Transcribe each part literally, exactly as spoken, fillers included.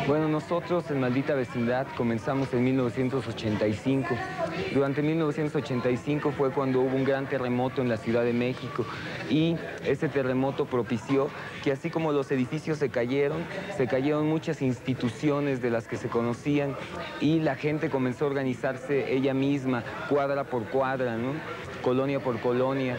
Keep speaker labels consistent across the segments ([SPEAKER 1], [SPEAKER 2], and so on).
[SPEAKER 1] Bueno, nosotros en Maldita Vecindad comenzamos en mil novecientos ochenta y cinco. Durante mil novecientos ochenta y cinco fue cuando hubo un gran terremoto en la Ciudad de México y ese terremoto propició que así como los edificios se cayeron, se cayeron muchas instituciones de las que se conocían y la gente comenzó a organizarse ella misma, cuadra por cuadra, ¿no? Colonia por colonia.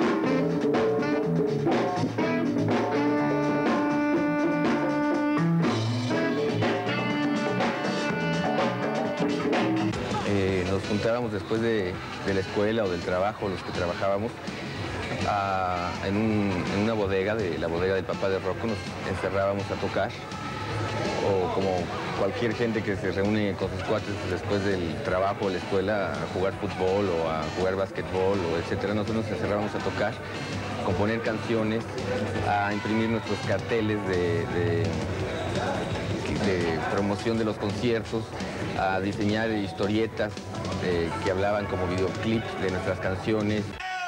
[SPEAKER 1] Eh, nos juntábamos después de, de la escuela o del trabajo, los que trabajábamos, a, en, un, en una bodega, de la bodega del papá de Rocco, nos encerrábamos a tocar, o como cualquier gente que se reúne con sus cuates después del trabajo o la escuela a jugar fútbol o a jugar basquetbol o etcétera. Nosotros nos encerrábamos a tocar, a componer canciones, a imprimir nuestros carteles de, de de promoción de los conciertos, a diseñar historietas eh, que hablaban como videoclips de nuestras canciones.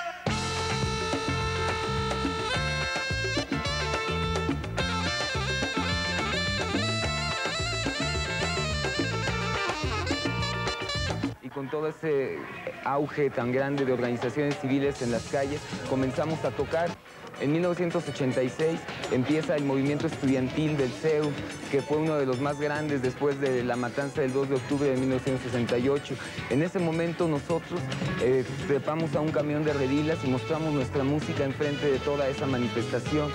[SPEAKER 1] Y con todo ese auge tan grande de organizaciones civiles en las calles, comenzamos a tocar. En mil novecientos ochenta y seis empieza el movimiento estudiantil del C E U, que fue uno de los más grandes después de la matanza del dos de octubre de mil novecientos sesenta y ocho. En ese momento nosotros eh, trepamos a un camión de redilas y mostramos nuestra música enfrente de toda esa manifestación.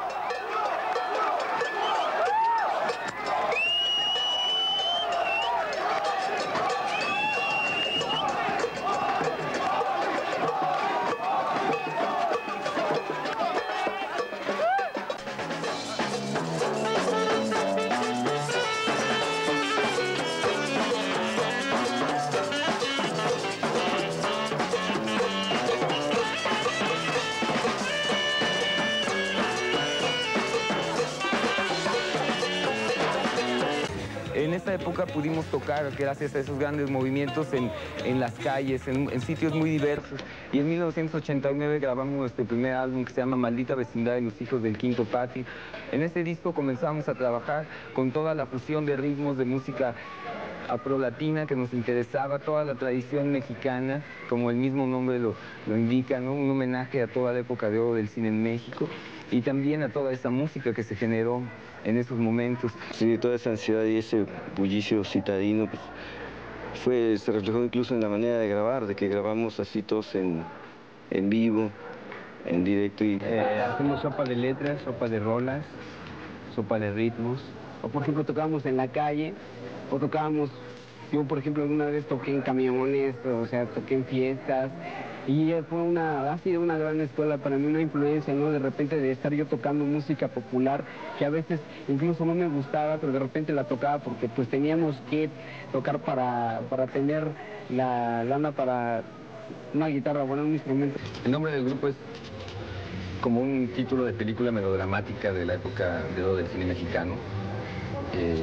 [SPEAKER 1] En esta época pudimos tocar, gracias a esos grandes movimientos, en, en las calles, en, en sitios muy diversos. Y en mil novecientos ochenta y nueve grabamos nuestro primer álbum que se llama Maldita Vecindad de los Hijos del Quinto Patio. En este disco comenzamos a trabajar con toda la fusión de ritmos de música afrolatina que nos interesaba, toda la tradición mexicana, como el mismo nombre lo, lo indica, ¿no? Un homenaje a toda la época de oro del cine en México y también a toda esa música que se generó en esos momentos.
[SPEAKER 2] Sí, toda esa ansiedad y ese bullicio citadino pues, fue, se reflejó incluso en la manera de grabar, de que grabamos así todos en, en vivo, en directo. Y...
[SPEAKER 3] Eh, hacemos sopa de letras, sopa de rolas, sopa de ritmos. O por ejemplo tocábamos en la calle, o tocábamos, yo por ejemplo alguna vez toqué en camiones, o sea, toqué en fiestas. Y fue una, ha sido una gran escuela para mí, una influencia, ¿no? De repente de estar yo tocando música popular, que a veces incluso no me gustaba, pero de repente la tocaba porque pues teníamos que tocar para, para tener la lana para una guitarra, bueno, un instrumento.
[SPEAKER 1] El nombre del grupo es como un título de película melodramática de la época de oro del cine mexicano, eh,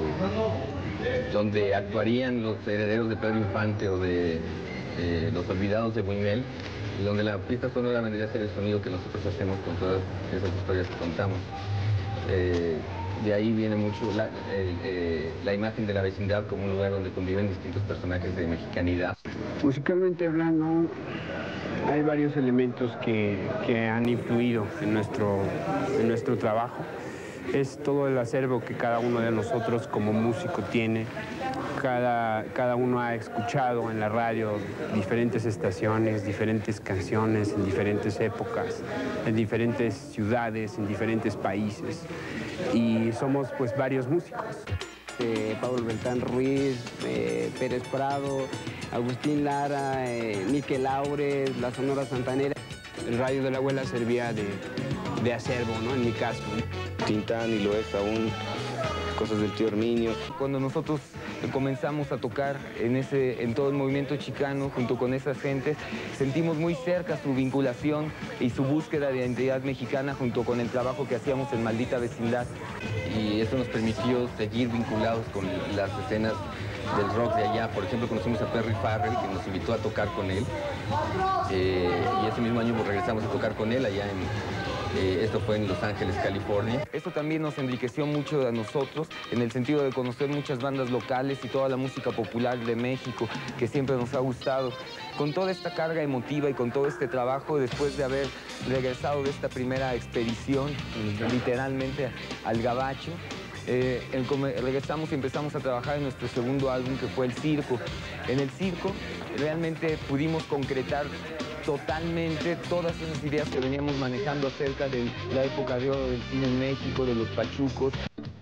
[SPEAKER 1] donde actuarían los herederos de Pedro Infante o de eh, Los Olvidados de Buñuel, y donde la pista sonora vendría a ser el sonido que nosotros hacemos con todas esas historias que contamos. Eh, de ahí viene mucho la, el, eh, la imagen de la vecindad como un lugar donde conviven distintos personajes de mexicanidad.
[SPEAKER 3] Musicalmente hablando, hay varios elementos que, que han influido en nuestro, en nuestro trabajo. Es todo el acervo que cada uno de nosotros como músico tiene. Cada, cada uno ha escuchado en la radio diferentes estaciones, diferentes canciones en diferentes épocas, en diferentes ciudades, en diferentes países. Y somos pues varios músicos. Eh, Pablo Beltrán Ruiz, eh, Pérez Prado, Agustín Lara, eh, Miquel Aures, la Sonora Santanera. El radio de la abuela servía de, de acervo, ¿no? En mi caso.
[SPEAKER 2] Tintán y lo es aún, cosas del tío Herminio.
[SPEAKER 1] Cuando nosotros comenzamos a tocar en, ese, en todo el movimiento chicano junto con esas gentes, sentimos muy cerca su vinculación y su búsqueda de identidad mexicana junto con el trabajo que hacíamos en Maldita Vecindad. Y eso nos permitió seguir vinculados con las escenas del rock de allá. Por ejemplo, conocimos a Perry Farrell, que nos invitó a tocar con él. Eh, y ese mismo año pues, regresamos a tocar con él allá en, Eh, esto fue en Los Ángeles, California. Esto también nos enriqueció mucho a nosotros en el sentido de conocer muchas bandas locales y toda la música popular de México que siempre nos ha gustado. Con toda esta carga emotiva y con todo este trabajo, después de haber regresado de esta primera expedición, literalmente al Gabacho, eh, el, regresamos y empezamos a trabajar en nuestro segundo álbum, que fue El Circo. En El Circo realmente pudimos concretar totalmente todas esas ideas que veníamos manejando acerca de la época de oro del cine en México, de los pachucos.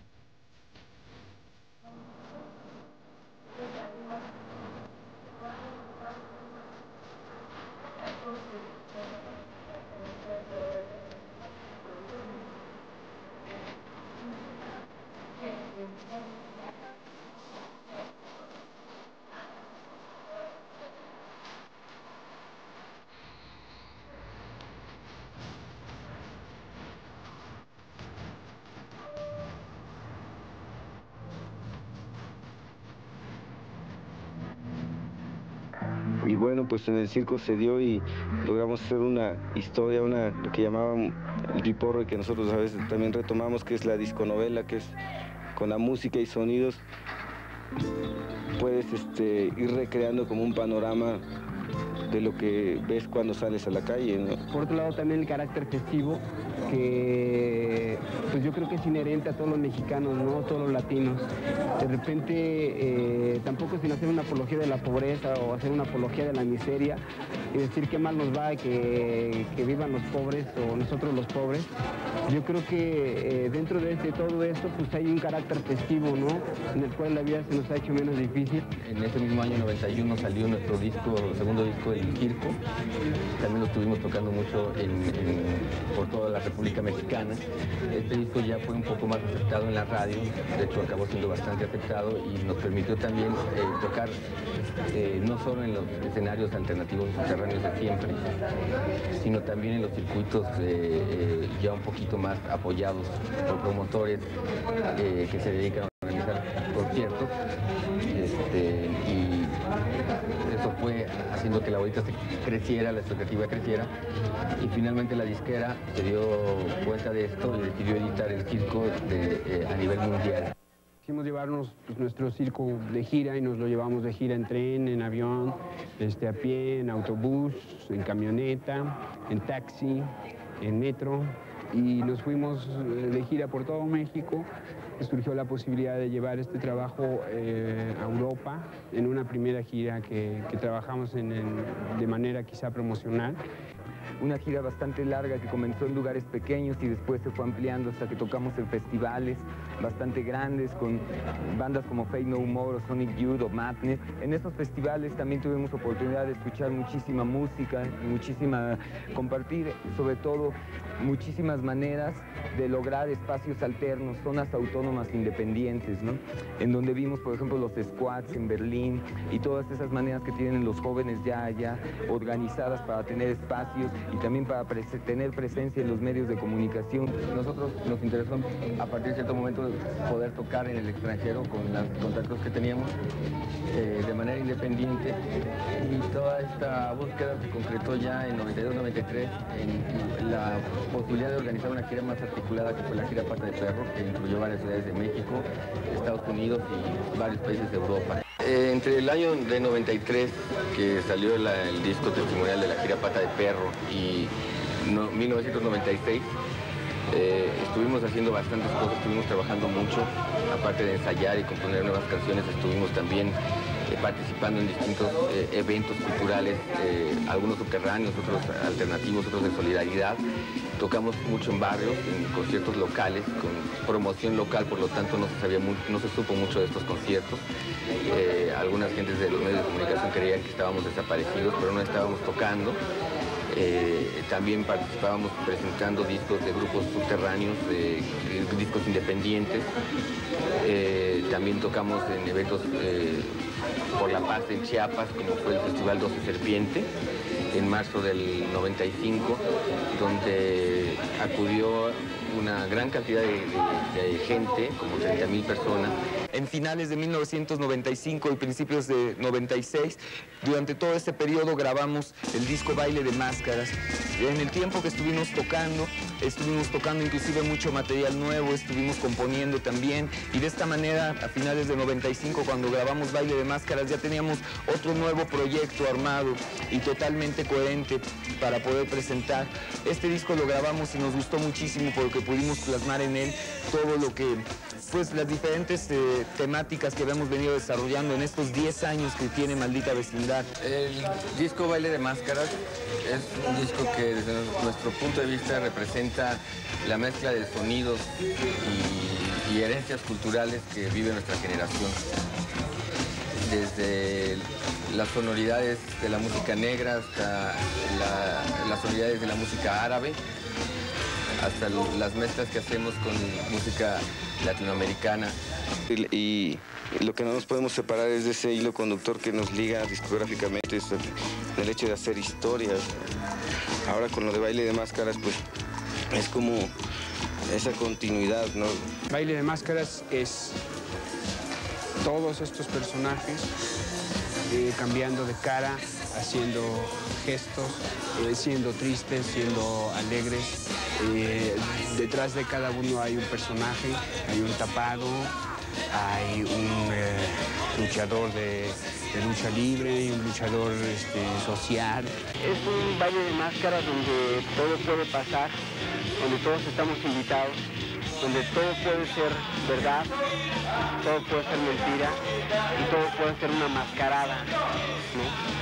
[SPEAKER 2] Y bueno, pues en El Circo se dio y logramos hacer una historia, una, lo que llamaban el riporro, que nosotros a veces también retomamos, que es la disconovela, que es con la música y sonidos puedes este, ir recreando como un panorama de lo que ves cuando sales a la calle, ¿no?
[SPEAKER 3] Por otro lado, también el carácter festivo, que pues yo creo que es inherente a todos los mexicanos, ¿no? Todos los latinos. De repente, eh, tampoco sin hacer una apología de la pobreza o hacer una apología de la miseria y decir qué mal nos va que, que vivan los pobres o nosotros los pobres. Yo creo que eh, dentro de este, todo esto, pues hay un carácter festivo, ¿no? En el cual la vida se nos ha hecho menos difícil.
[SPEAKER 1] En ese mismo año noventa y uno salió nuestro disco, segundo disco, El Circo. También lo estuvimos tocando mucho en, en, por toda la República Mexicana. Este disco ya fue un poco más aceptado en la radio, de hecho acabó siendo bastante aceptado y nos permitió también eh, tocar eh, no solo en los escenarios alternativos subterráneos de siempre, sino también en los circuitos eh, eh, ya un poquito más apoyados por promotores eh, que se dedican a organizar conciertos. Este, y eso fue haciendo que la bolita se creciera, la expectativa creciera, y finalmente la disquera se dio cuenta de esto y decidió editar El Circo de, eh, a nivel mundial.
[SPEAKER 3] Quisimos llevarnos pues, nuestro circo de gira y nos lo llevamos de gira en tren, en avión, este, a pie, en autobús, en camioneta, en taxi, en metro, y nos fuimos de gira por todo México. Surgió la posibilidad de llevar este trabajo eh, a Europa en una primera gira que, que trabajamos en el, de manera quizá promocional. Una gira bastante larga que comenzó en lugares pequeños y después se fue ampliando hasta que tocamos en festivales bastante grandes con bandas como Faith No More o Sonic Youth o Madness. En esos festivales también tuvimos oportunidad de escuchar muchísima música, muchísima, compartir sobre todo muchísimas maneras de lograr espacios alternos, zonas autónomas independientes, ¿no? En donde vimos, por ejemplo, los squats en Berlín y todas esas maneras que tienen los jóvenes ya allá organizadas para tener espacios y también para pres tener presencia en los medios de comunicación. Nosotros nos interesó a partir de cierto momento poder tocar en el extranjero con los contactos que teníamos eh, de manera independiente, y toda esta búsqueda se concretó ya en noventa y dos noventa y tres en la posibilidad de organizar una gira más articulada, que fue la gira Pata de Perro, que incluyó varias ciudades de México, Estados Unidos y varios países de Europa. Eh, entre el año de noventa y tres, que salió la, el disco testimonial de la gira Pata de Perro, y no, mil novecientos noventa y seis, eh, estuvimos haciendo bastantes cosas, estuvimos trabajando mucho, aparte de ensayar y componer nuevas canciones, estuvimos también eh, participando en distintos eh, eventos culturales, eh, algunos subterráneos, otros alternativos, otros de solidaridad. Tocamos mucho en barrios, en conciertos locales, con promoción local, por lo tanto no se sabía muy, no se supo mucho de estos conciertos. Eh, algunas gentes de los medios de comunicación creían que estábamos desaparecidos, pero no estábamos tocando. Eh, también participábamos presentando discos de grupos subterráneos, eh, discos independientes. Eh, también tocamos en eventos eh, por la paz en Chiapas, como fue el Festival doce Serpiente, en marzo del noventa y cinco, donde acudió una gran cantidad de, de, de gente, como treinta mil personas.
[SPEAKER 1] en finales de mil novecientos noventa y cinco y principios de noventa y seis. Durante todo este periodo grabamos el disco Baile de Máscaras. En el tiempo que estuvimos tocando, estuvimos tocando inclusive mucho material nuevo, estuvimos componiendo también, y de esta manera, a finales de noventa y cinco, cuando grabamos Baile de Máscaras, ya teníamos otro nuevo proyecto armado y totalmente coherente para poder presentar. Este disco lo grabamos y nos gustó muchísimo porque pudimos plasmar en él todo lo que, pues las diferentes eh, temáticas que habíamos venido desarrollando en estos diez años que tiene Maldita Vecindad.
[SPEAKER 2] El disco Baile de Máscaras es un disco que desde nuestro punto de vista representa la mezcla de sonidos y, y herencias culturales que vive nuestra generación. Desde las sonoridades de la música negra hasta la, las sonoridades de la música árabe, hasta las mezclas que hacemos con música latinoamericana. Y, y lo que no nos podemos separar es de ese hilo conductor que nos liga discográficamente, es el, el hecho de hacer historias. Ahora con lo de Baile de Máscaras, pues es como esa continuidad, ¿no?
[SPEAKER 3] Baile de Máscaras es todos estos personajes eh, cambiando de cara, haciendo gestos, eh, siendo tristes, siendo alegres. Eh, detrás de cada uno hay un personaje, hay un tapado, hay un eh, luchador de, de lucha libre y un luchador este, social.
[SPEAKER 4] Es un baile de máscaras donde todo puede pasar, donde todos estamos invitados, donde todo puede ser verdad, todo puede ser mentira y todo puede ser una mascarada, ¿no?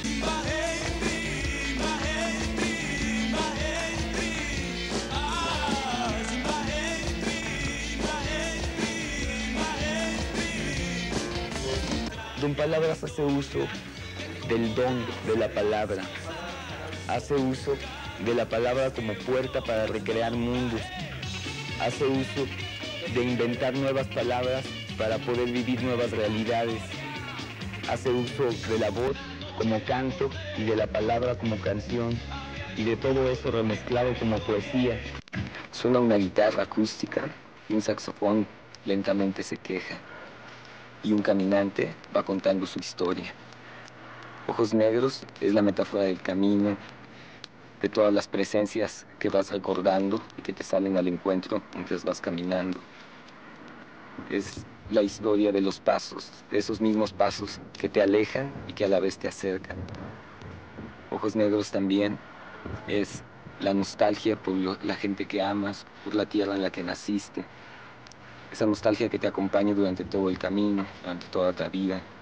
[SPEAKER 1] Don Palabras hace uso del don de la palabra, hace uso de la palabra como puerta para recrear mundos, hace uso de inventar nuevas palabras para poder vivir nuevas realidades, hace uso de la voz como canto y de la palabra como canción, y de todo eso remezclado como poesía. Suena una guitarra acústica y un saxofón lentamente se queja. Y un caminante va contando su historia. Ojos Negros es la metáfora del camino, de todas las presencias que vas recordando y que te salen al encuentro mientras vas caminando. Es la historia de los pasos, de esos mismos pasos que te alejan y que a la vez te acercan. Ojos Negros también es la nostalgia por lo, la gente que amas, por la tierra en la que naciste. Esa nostalgia que te acompaña durante todo el camino, durante toda la vida.